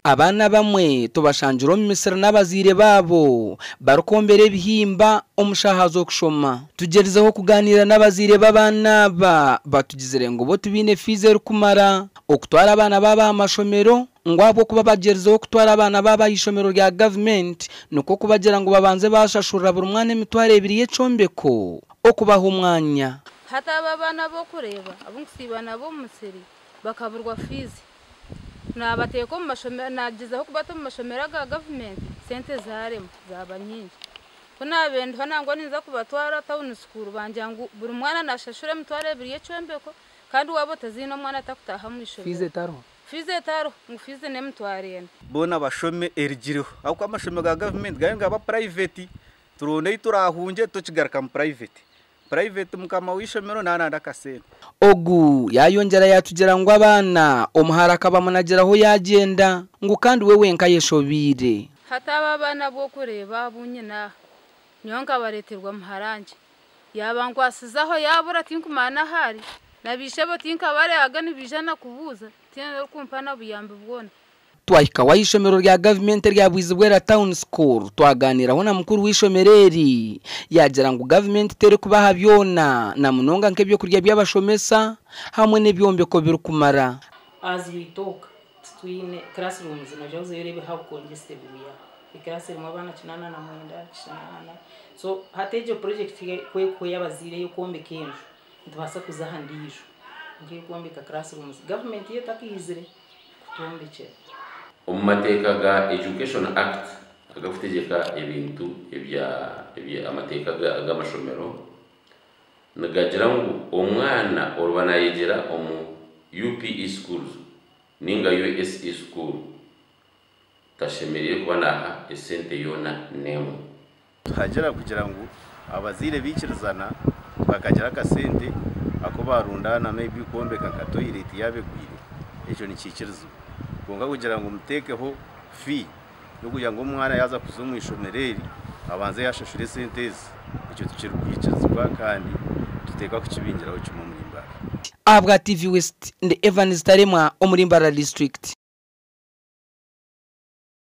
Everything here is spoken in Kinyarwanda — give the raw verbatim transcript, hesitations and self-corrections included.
abana bamwe tubashanjiro mu misira n'abazire babo barukombere bihimba omushahazo kushoma tugerezeho kuganira n'abazire b'abana ba batugizire ngo bo tubine fizer kumara okutwara abana baba amashomero ngwabo kuba bagerezeho kutwara abana baba ishomero rya government nuko kubagera ngo babanze bashashurira buri mwana emitware ebiri yecombeko okubaha umwanya hata abana bo kureba abungisibana bo musiri bakaburwa fizi nabateko mu mashomero nagizaho kubato mu mashomero ga government sente zaremo zaba nyinshi kuna bendo nangwa ninza kubatwara town school banjangu buri mwana nashashure mutware ebiri yecombeko kandi wabo tazino mwana takutaha mu ishomero fize taro fize taro mufize ne mutwarene bona bashome erigiro ako amashomero ga government gaye ngaba private turone turahunje tukigaruka mu private private mukama wishomero nananda kasene ogu yayongera yatugera ngo abana omuhara kabamunageraho yagenda ngo kandi wewe nka yeshobire hata abana bo kureba bunyina nyonga bareterwa muharanje yabangwasizaho yabura tinkumana hari nabishebo tinka bare agani bijana kubuza tiyo kumpana buyambe bwona twahika wayishomero rya government rya Bwizibwera Town School twaganiraho na mukuru wishomereri yagira ngo government tere kubaha byona na munonga nkebyo kurya by'abashomesa hamwe n'ibyombeko birukumara. As we talk twine classrooms na joze yerebe how congested we are ikirase mu bana kinana na mwenda kinana so hateje project kwe kwe yabazire yo kombe kenjo ntibasa kuzahandisho ngiye kombeka classrooms government yetakizire kutombekera Umateka ga Education Act agafutegeka ibintu ebya ebya amateka ga mashomero nagagira ngo umwana orubana yegera omu U P E schools ninga U S E school tashemereye kubana esente yona nemo hagera kugira ngo abazire bikirizana bakagira kasente ako barundana maybe kombeka ka toilet yabe gwire ejo ni kikirizo gonga kugira ngo mutekeho fi no kugira ngo umwana yaza kuzumu ishomereri abanze yashashure sentezi icyo tukirukwikirizwa kandi tuteka ku kibingiraho cy'umumurimbara abwa T V West and Evans Taremwa omurimbara district.